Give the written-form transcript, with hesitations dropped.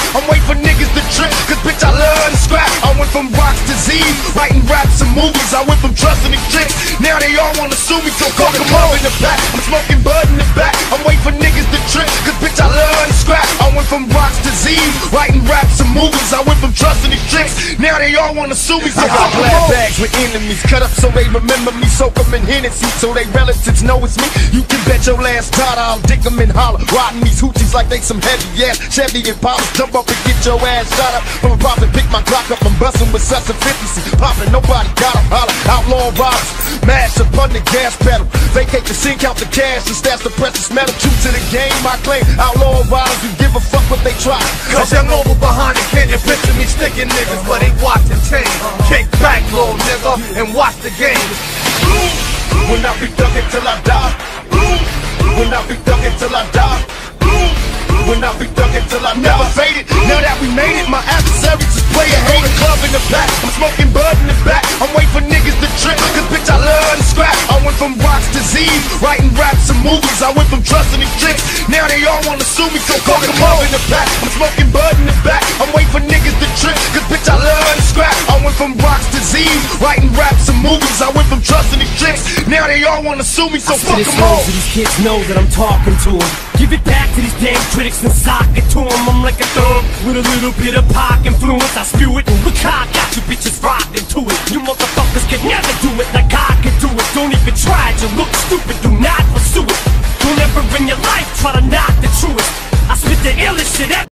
I'm waiting for niggas to trip, cause bitch I love to scrap. I went from rocks to Z's, writing raps and movies. I went from trusting the chicks, now they all wanna sue me. So fuck them all in the back, I'm smoking bud in the back. I'm waiting for niggas to trip, cause bitch I love to scrap. I went from rocks to Z's, writing raps and movies. I went from trusting the chicks, now they all wanna sue me. So fuck them all. Bags with enemies, cut up so they remember me. Soak them in Hennessy, so they relatives know it's me. You can bet your last dollar I'll dick them and holler. Riding these hoochies like they some heavy ass Chevy Impalas. Jump up and get your ass shot up. From a profit, pick my Glock up. I'm bustin' with such a 50. Poppin', nobody got 'em. Holler, outlaw riders, mash up on the gas pedal. Vacate the scene, count the cash, and stash the precious metal. True to the game, I claim. Outlaw riders, you give a fuck what they try. Cause young over behind it, can you picture me sticking niggas, but ain't watching change. Kick back, little nigga, and watch the game. When I be thuggin' till I die. When I be thuggin' till I die. When I be thuggin' till I never faded. Now that we made it, my adversaries just play a hater. Club in the back, I'm smoking bud in the back. I'm waiting for niggas to trip, cause bitch I love to scrap. I went from rocks to Z's, writing raps and movies. I went from trusting the chicks, now they all wanna sue me. So fuck them all in the back, I'm smoking bud in the back. I'm waiting for niggas to trip, cause bitch I love to scrap. I went from rocks to Z's, writing raps and movies. I went from trusting the chicks, now they all wanna sue me. So fuck them all. So these kids know that I'm talking to them. Give it back to these damn critics and sock it to them. I'm like a thug with a little bit of pop influence. I spew it, look how I got you bitches rockin' to it. You motherfuckers can never do it like I can do it. Don't even try to look stupid, do not pursue it. Don't ever in your life try to knock the truest. I spit the illest shit ever.